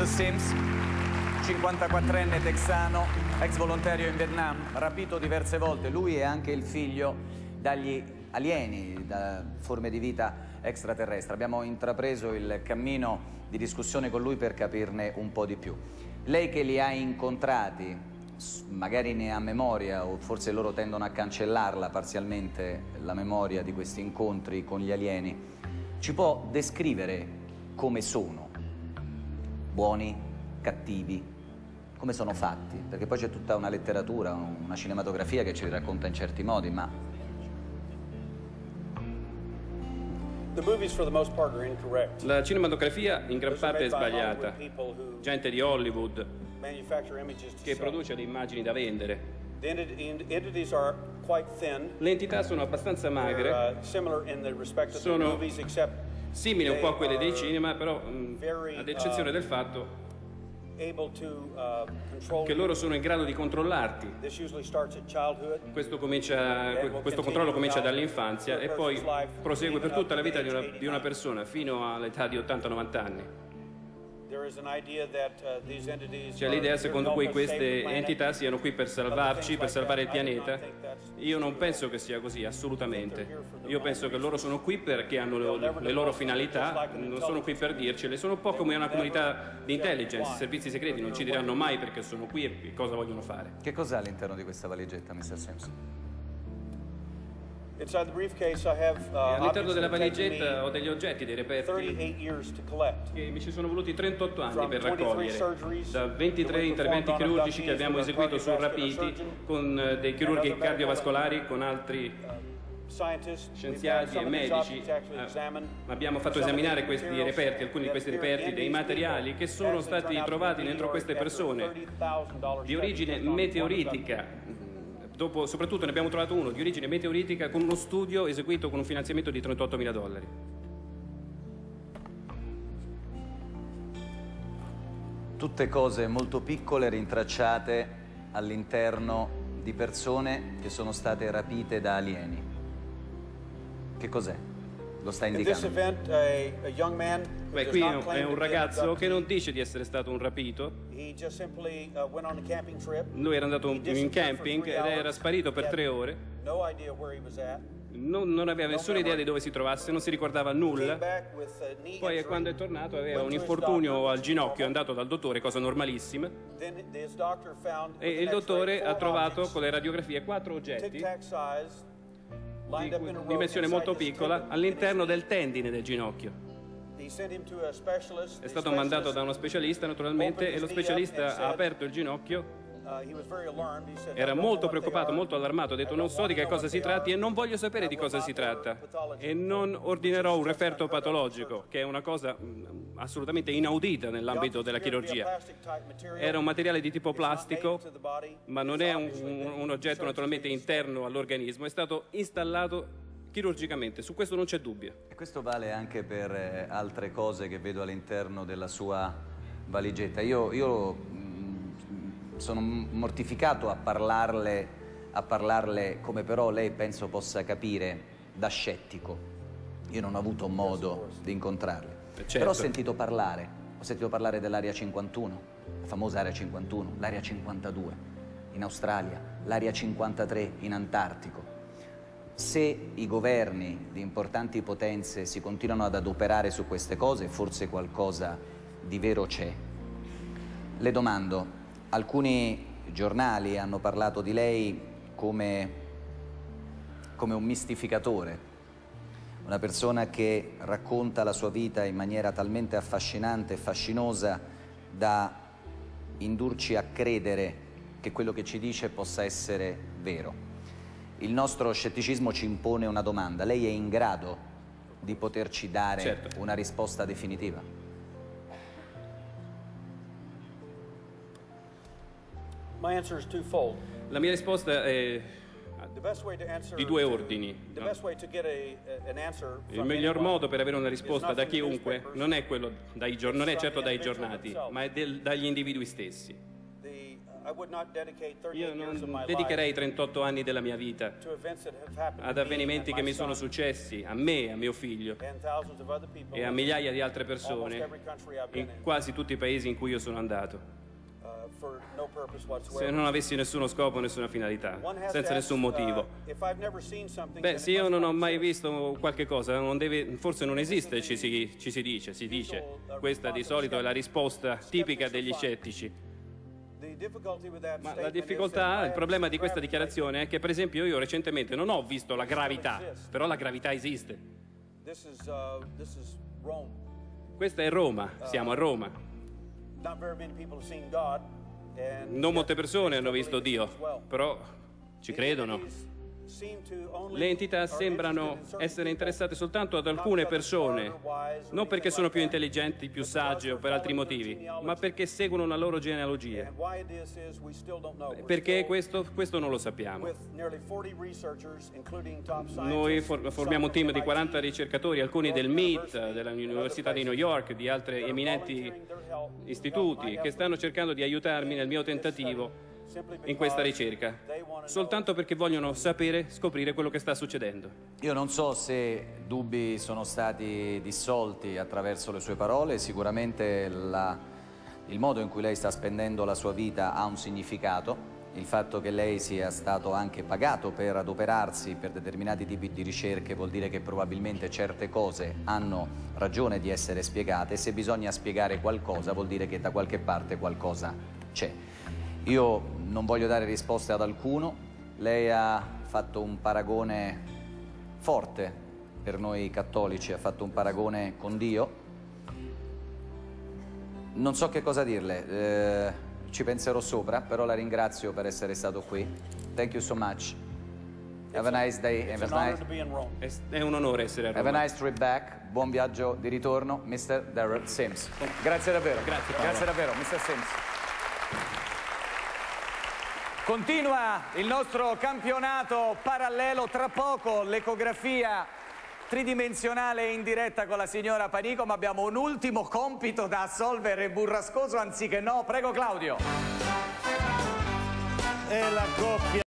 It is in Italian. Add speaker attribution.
Speaker 1: Mr. Sims, 54enne texano, ex volontario in Vietnam, rapito diverse volte, lui e anche il figlio, dagli alieni, da forme di vita extraterrestre. Abbiamo intrapreso il cammino di discussione con lui per capirne un po' di più. Lei che li ha incontrati, magari ne ha memoria, o forse loro tendono a cancellarla parzialmente, la memoria di questi incontri con gli alieni, ci può descrivere come sono? Buoni, cattivi? Come sono fatti? Perché poi c'è tutta una letteratura, una cinematografia che ci racconta in certi modi, ma...
Speaker 2: La cinematografia in gran parte è sbagliata. Gente di Hollywood che produce le immagini da vendere. Le entità sono abbastanza magre, sono simili un po' a quelle dei cinema, però ad eccezione del fatto che loro sono in grado di controllarti. Questo controllo comincia dall'infanzia e poi prosegue per tutta la vita di una persona fino all'età di 80-90 anni. C'è l'idea secondo cui queste entità siano qui per salvarci, per salvare il pianeta. Io non penso che sia così, assolutamente. Io penso che loro sono qui perché hanno le loro finalità, non sono qui per dircele. Sono un po' come una comunità di intelligence, i servizi segreti non ci diranno mai perché sono qui e cosa vogliono fare.
Speaker 1: Che cos'è all'interno di questa valigetta, Mr. Simpson?
Speaker 2: All'interno della valigetta ho degli oggetti, dei reperti che mi ci sono voluti 38 anni per raccogliere, da 23 interventi chirurgici che abbiamo eseguito su rapiti con dei chirurghi cardiovascolari, con altri scienziati e medici. Abbiamo fatto esaminare questi reperti, alcuni di questi reperti, dei materiali che sono stati trovati dentro queste persone di origine meteoritica. Soprattutto ne abbiamo trovato uno di origine meteoritica con uno studio eseguito con un finanziamento di $38.000.
Speaker 1: Tutte cose molto piccole rintracciate all'interno di persone che sono state rapite da alieni. Che cos'è? Lo sta indicando?
Speaker 2: Beh, qui è un ragazzo che non dice di essere stato un rapito. Lui era andato in camping ed era sparito per 3 ore. Non aveva nessuna idea di dove si trovasse, non si ricordava nulla. Poi quando è tornato aveva un infortunio al ginocchio, è andato dal dottore, cosa normalissima. E il dottore ha trovato con le radiografie 4 oggetti di dimensione molto piccola all'interno del tendine del ginocchio. È stato mandato da uno specialista naturalmente e lo specialista ha aperto il ginocchio. Era molto preoccupato, molto allarmato, ha detto non so di che cosa si tratti e non voglio sapere di cosa si tratta e non ordinerò un referto patologico, che è una cosa assolutamente inaudita nell'ambito della chirurgia. Era un materiale di tipo plastico, ma non è un oggetto naturalmente interno all'organismo, è stato installato chirurgicamente, su questo non c'è dubbio.
Speaker 1: E questo vale anche per altre cose che vedo all'interno della sua valigetta. Io sono mortificato a parlarle come però lei penso possa capire da scettico. Io non ho avuto modo di incontrarli.
Speaker 2: Certo.
Speaker 1: Però ho sentito parlare dell'Area 51, la famosa Area 51, l'Area 52 in Australia, l'Area 53 in Antartico. Se i governi di importanti potenze si continuano ad adoperare su queste cose, forse qualcosa di vero c'è. Le domando, alcuni giornali hanno parlato di lei come un mistificatore, una persona che racconta la sua vita in maniera talmente affascinante e fascinosa da indurci a credere che quello che ci dice possa essere vero. Il nostro scetticismo ci impone una domanda. Lei è in grado di poterci dare
Speaker 2: Certo.
Speaker 1: una risposta definitiva?
Speaker 2: La mia risposta è di 2 ordini. Il miglior modo per avere una risposta da chiunque non è quello non è certo dai giornati, ma è dagli individui stessi. Io non dedicherei 38 anni della mia vita ad avvenimenti che mi sono successi, a me, a mio figlio e a migliaia di altre persone in quasi tutti i paesi in cui io sono andato, se non avessi nessuno scopo, nessuna finalità, senza nessun motivo. Beh, se io non ho mai visto qualche cosa, forse non esiste, si dice. Questa di solito è la risposta tipica degli scettici. Ma la difficoltà, il problema di questa dichiarazione è che, per esempio, io recentemente non ho visto la gravità, però la gravità esiste. Questa è Roma, siamo a Roma. Non molte persone hanno visto Dio, però ci credono. Le entità sembrano essere interessate soltanto ad alcune persone, non perché sono più intelligenti, più sagge o per altri motivi, ma perché seguono una loro genealogia. Perché questo non lo sappiamo. Noi formiamo un team di 40 ricercatori, alcuni del MIT, dell'Università di New York, di altri eminenti istituti, che stanno cercando di aiutarmi nel mio tentativo in questa ricerca, soltanto perché vogliono scoprire quello che sta succedendo.
Speaker 1: Io non so se dubbi sono stati dissolti attraverso le sue parole, sicuramente il modo in cui lei sta spendendo la sua vita ha un significato, il fatto che lei sia stato anche pagato per adoperarsi per determinati tipi di ricerche vuol dire che probabilmente certe cose hanno ragione di essere spiegate e se bisogna spiegare qualcosa vuol dire che da qualche parte qualcosa c'è. Io non voglio dare risposte ad alcuno, lei ha fatto un paragone forte per noi cattolici, ha fatto un paragone con Dio. Non so che cosa dirle, ci penserò sopra, però la ringrazio per essere stato qui. Thank you so much. Have a nice day.
Speaker 2: È un onore essere a Roma.
Speaker 1: Have a nice trip back. Buon viaggio di ritorno, Mr. Darrell Sims. Grazie davvero. Grazie davvero, Mr. Sims. Continua il nostro campionato parallelo, tra poco l'ecografia tridimensionale in diretta con la signora Panico, ma abbiamo un ultimo compito da assolvere burrascoso anziché no. Prego Claudio.
Speaker 3: È la coppia